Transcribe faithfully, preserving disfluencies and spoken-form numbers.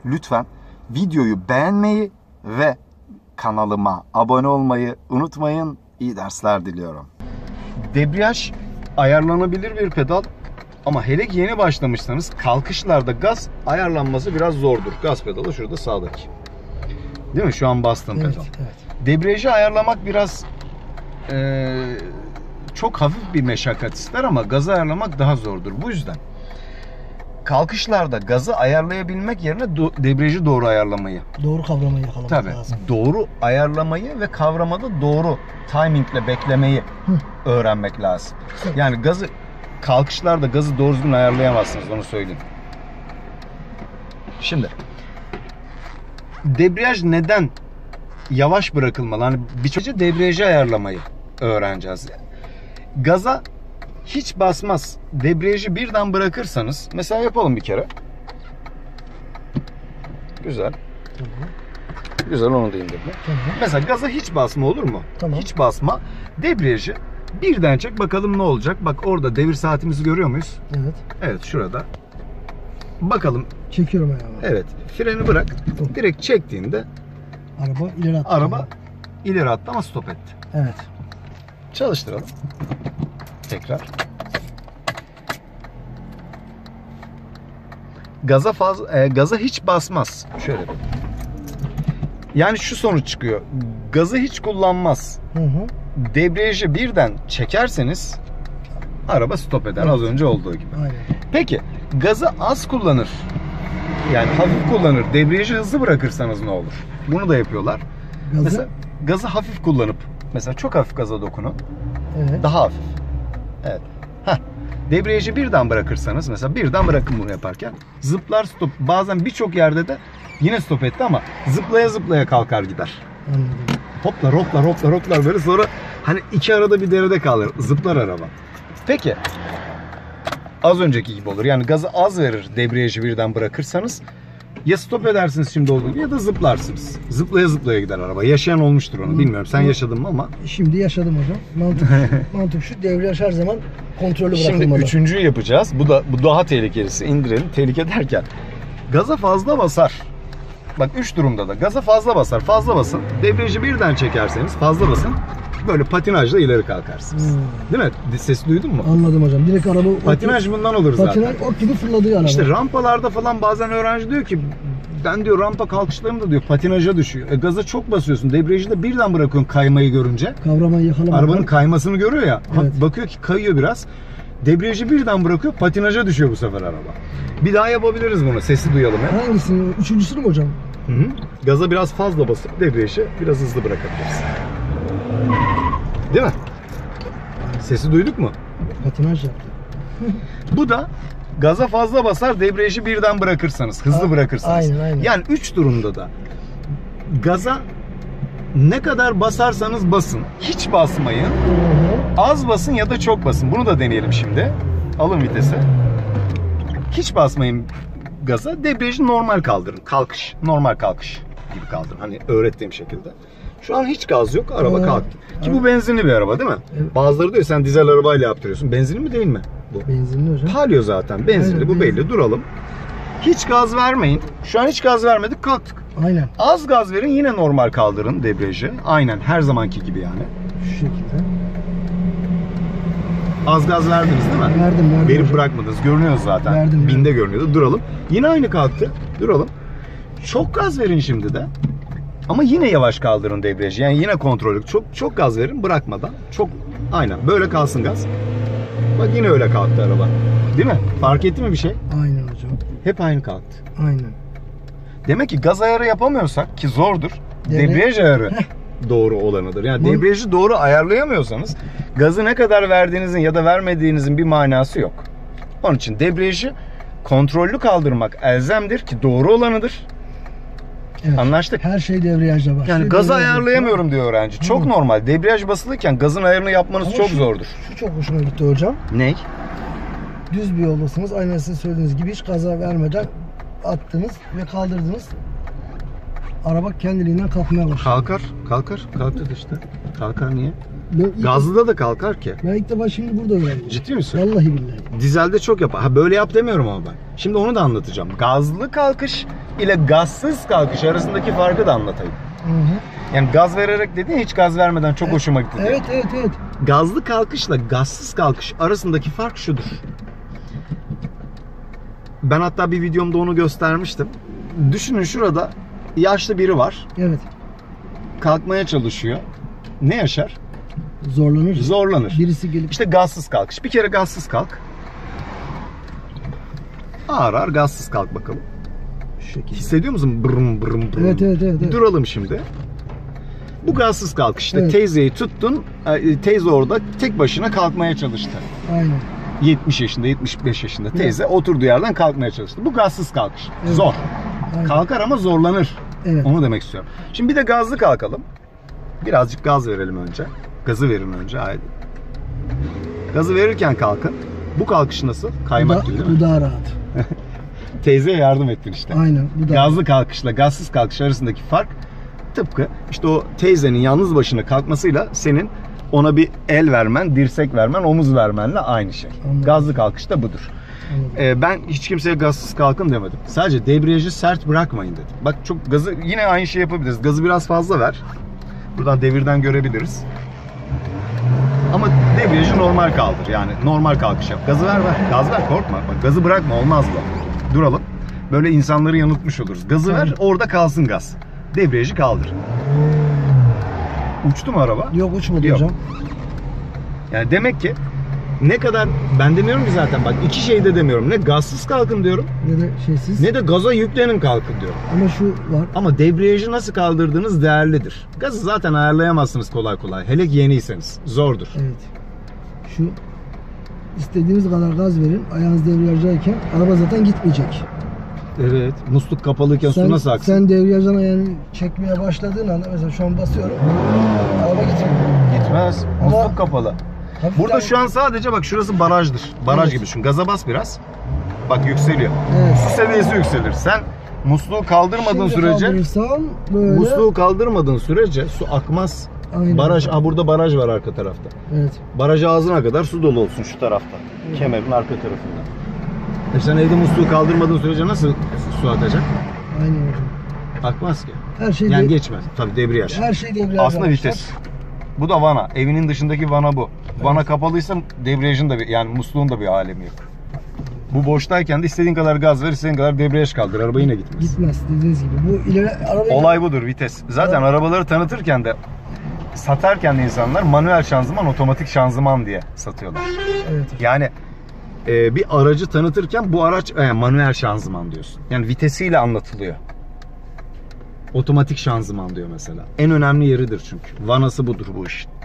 lütfen videoyu beğenmeyi ve kanalıma abone olmayı unutmayın. İyi dersler diliyorum. Debriyaj ayarlanabilir bir pedal ama hele ki yeni başlamışsanız kalkışlarda gaz ayarlanması biraz zordur. Gaz pedalı şurada sağdaki. Değil mi? Şu an bastım evet, pedal. Evet. Debriyajı ayarlamak biraz e, çok hafif bir meşakkat ister ama gazı ayarlamak daha zordur. Bu yüzden kalkışlarda gazı ayarlayabilmek yerine do debriyajı doğru ayarlamayı. Doğru kavramayı yakalamak Tabii, lazım. doğru ayarlamayı ve kavramada doğru timingle beklemeyi Hı. öğrenmek lazım. Hı. Yani gazı kalkışlarda gazı doğru düzgün ayarlayamazsınız, onu söyleyeyim. Şimdi debriyaj neden yavaş bırakılmalı? Hani birçok debriyajı ayarlamayı öğreneceğiz. Gaza hiç basmaz, debriyajı birden bırakırsanız, mesela yapalım bir kere. Güzel. Tamam. Güzel, onu da indirdim. Tamam. Mesela gaza hiç basma, olur mu? Tamam. Hiç basma. Debriyajı birden çek, bakalım ne olacak. Bak orada devir saatimizi görüyor muyuz? Evet. Evet, şurada. Bakalım. Çekiyorum ayağımı. Evet. Freni bırak. Tamam. Direkt çektiğinde araba ileri attı. Araba ileri attı ama stop etti. Evet. Çalıştıralım. Tekrar. Gaza fazla e, gaza hiç basmaz. Şöyle bir. Yani şu sonuç çıkıyor. Gazı hiç kullanmaz. Hı hı. Debriyajı birden çekerseniz araba stop eder, evet. Az önce olduğu gibi. Aynen. Peki gazı az kullanır, yani hafif kullanır, debriyajı hızlı bırakırsanız ne olur? Bunu da yapıyorlar. Gazı? Mesela gazı hafif kullanıp, mesela çok hafif gaza dokunun. Evet. Daha hafif. Evet. Heh. Debriyajı birden bırakırsanız, mesela birden bırakın bunu yaparken, zıplar stop. Bazen birçok yerde de yine stop etti ama zıplaya zıplaya kalkar gider. Anladım. Hoplar hoplar hoplar hoplar böyle, sonra hani iki arada bir derede kalır. Zıplar araba. Peki az önceki gibi olur. Yani gazı az verir debriyajı birden bırakırsanız. Ya stop edersiniz şimdi olduğu gibi ya da zıplarsınız. Zıplaya zıplaya gider araba. Yaşayan olmuştur onu. Bilmiyorum. Sen yaşadın mı ama. Şimdi yaşadım hocam. Mantık, mantık şu, debriyaj her zaman kontrollü bırakılmalı. Şimdi üçüncüyü yapacağız. Bu da bu daha tehlikelisi. İndirelim. Tehlike derken gaza fazla basar. Bak üç durumda da gaza fazla basar. Fazla basın. Debriyajı birden çekerseniz fazla basın. Böyle patinajla ileri kalkarsınız. Hmm. Değil mi? Sesi duydun mu? Anladım hocam. Direkt araba... Patinaj bundan olur zaten. Patinaj ok gibi fırladı araba. İşte rampalarda falan bazen öğrenci diyor ki ben diyor rampa kalkışlarımda diyor patinaja düşüyor. E, gaza çok basıyorsun. Debriyajı da birden bırakıyorsun kaymayı görünce. Kavramayı yakalamak. Arabanın kaymasını görüyor ya. Evet. Bakıyor ki kayıyor biraz. Debriyajı birden bırakıyor, patinaja düşüyor bu sefer araba. Bir daha yapabiliriz bunu. Sesi duyalım ya. Hangisini? Üçüncüsünü mü hocam? Hı hı. Gaza biraz fazla basıp debriyajı biraz hızlı bırakabiliriz. Değil mi? Sesi duyduk mu? Patinaj yaptı. Bu da gaza fazla basar, debriyajı birden bırakırsanız, hızlı bırakırsanız. Aynen, aynen. Yani üç durumda da gaza ne kadar basarsanız basın, hiç basmayın. Hı hı. Az basın ya da çok basın. Bunu da deneyelim şimdi. Alın vitesi. Hiç basmayın gaza, debriyajı normal kaldırın. Kalkış, normal kalkış gibi kaldırın. Hani öğrettiğim şekilde. Şu an hiç gaz yok, araba evet. kalktı. Ki evet. Bu benzinli bir araba değil mi? Evet. Bazıları diyor sen dizel arabayla yaptırıyorsun. Benzinli mi değil mi bu? Benzinli hocam. Palio zaten. Benzinli, evet, bu belli. Benzinli. Duralım. Hiç gaz vermeyin. Şu an hiç gaz vermedik, kalktık. Aynen. Az gaz verin, yine normal kaldırın debriyajı. Aynen her zamanki gibi yani. Şu şekilde. Az gaz verdiniz değil mi? Verdim, verdim. Verip bırakmadınız. Görünüyor zaten. Verdim. Binde verdim. Görünüyordu. Duralım. Yine aynı kalktı. Duralım. Çok gaz verin şimdi de. Ama yine yavaş kaldırın debriyajı. Yani yine kontrollü. Çok çok gaz verin bırakmadan. Çok aynen. Böyle kalsın gaz. Bak yine öyle kalktı araba. Değil mi? Fark etti mi bir şey? Aynen hocam. Hep aynı kalktı. Aynen. Demek ki gaz ayarı yapamıyorsak, ki zordur. Dene. Debriyaj ayarı doğru olanıdır. Yani Bu... debriyajı doğru ayarlayamıyorsanız gazı ne kadar verdiğinizin ya da vermediğinizin bir manası yok. Onun için debriyajı kontrollü kaldırmak elzemdir ki doğru olanıdır. Evet. Anlaştık. Her şey debriyajla başlıyor. Yani gazı ayarlayamıyorum diyor öğrenci. Çok Hı. normal. Debriyaj basılırken gazın ayarını yapmanız Ama çok şu, zordur. Şu çok hoşuma gitti hocam. Ne? Düz bir yoldasınız. Aynen sizin söylediğiniz gibi hiç gaza vermeden attınız ve kaldırdınız. Araba kendiliğinden kalkmaya başladı. Kalkar. Kalkar. Kalktı işte. Kalkar niye? Ben ilk, Gazlıda da kalkar ki. ben ilk defa şimdi burada öğrendim. Ciddi misin? Vallahi billahi. Dizelde çok yapar. Ha böyle yap demiyorum ama ben. Şimdi onu da anlatacağım. Gazlı kalkış ile gazsız kalkış arasındaki farkı da anlatayım. Hı hı. Yani gaz vererek dedin ya, hiç gaz vermeden çok hoşuma gitti diye. Evet evet evet. Gazlı kalkışla gazsız kalkış arasındaki fark şudur. Ben hatta bir videomda onu göstermiştim. Düşünün, şurada yaşlı biri var. Evet. Kalkmaya çalışıyor. Ne yaşar? Zorlanır. Zorlanır. Birisi gelip İşte gazsız kalkış. Bir kere gazsız kalk. Ağır ağır gazsız kalk bakalım. şu şekilde. Hissediyor musun? Brım brım brım. Evet, evet, evet, evet. Duralım şimdi. Bu gazsız kalkışta Evet. teyzeyi tuttun. Teyze orada tek başına kalkmaya çalıştı. Aynen. yetmiş yaşında, yetmiş beş yaşında teyze oturduğu yerden kalkmaya çalıştı. Bu gazsız kalkış. Evet. Zor. Aynen. Kalkar ama zorlanır. Evet. Onu demek istiyorum. Şimdi bir de gazlı kalkalım. Birazcık gaz verelim önce. Gazı verin önce. Haydi. Gazı verirken kalkın. Bu kalkış nasıl? Kaymak Bu, gibi da, değil mi? bu daha rahat. Teyzeye yardım ettin işte. Aynen. Bu da Gazlı kalkışla gazsız kalkış arasındaki fark tıpkı işte o teyzenin yalnız başına kalkmasıyla senin ona bir el vermen, dirsek vermen, omuz vermenle aynı şey. Anladım. Gazlı kalkış da budur. Ee, ben hiç kimseye gazsız kalkın demedim. Sadece debriyajı sert bırakmayın dedim. Bak çok gazı yine aynı şey yapabiliriz. Gazı biraz fazla ver. Buradan devirden görebiliriz. Ama debriyajı normal kaldır. Yani normal kalkış yap. Gazı ver ver. Gaz ver, korkma. Bak gazı bırakma, olmaz bu. Duralım. Böyle insanları yanıltmış oluruz. Gazı ver, orada kalsın gaz. Debriyajı kaldır. Uçtu mu araba? Yok, uçmadı Yok. hocam. Yani demek ki ne kadar, ben demiyorum ki zaten, bak iki şey de demiyorum. Ne gazsız kalkın diyorum, Ne de şeysiz. ne de gaza yüklenin kalkın diyorum. Ama şu var. Ama debriyajı nasıl kaldırdığınız değerlidir. Gazı zaten ayarlayamazsınız kolay kolay. Hele ki yeniyseniz. Zordur. Evet. Şu istediğiniz kadar gaz verin. Ayağınız debriyajdayken araba zaten gitmeyecek. Evet. Musluk kapalıyken Sen, su nasıl aksın? sen debriyajdan ayağını çekmeye başladığın anda, mesela şu an basıyorum. Araba gitmiyor. Gitmez. Ama- Musluk kapalı. Hafiften- Burada şu an sadece bak şurası barajdır. Baraj Evet. gibi düşün. Gaza bas biraz. Bak yükseliyor. Evet. Su seviyesi yükselir. Sen musluğu kaldırmadığın Şimdi sürece kaldırırsam böyle. musluğu kaldırmadığın sürece su akmaz. Aynen. Baraj, ha burada baraj var arka tarafta. Evet. Baraj ağzına kadar su dolu olsun şu tarafta. Evet. Kemerin arka tarafında. E sen evde musluğu kaldırmadığın sürece nasıl su akacak? Aynen hocam. Akmaz ki. Her şey Yani de- geçmez. Tabii debriyaj. her şey debriyaj. Aslında vites. Bu da vana. Evinin dışındaki vana bu. Vana kapalıysa debriyajın da bir, yani musluğun da bir alemi yok. Bu boştayken de istediğin kadar gaz ver, istediğin kadar debriyaj kaldır. Araba yine gitmez. Gitmez dediğiniz gibi. Bu ileri araba Olay budur, vites. Zaten Evet. arabaları tanıtırken de, satarken de insanlar manuel şanzıman, otomatik şanzıman diye satıyorlar. Evet. Yani e, bir aracı tanıtırken bu araç e, manuel şanzıman diyorsun. Yani vitesiyle anlatılıyor. Otomatik şanzıman diyor mesela. En önemli yeridir çünkü. Vanası budur bu işin.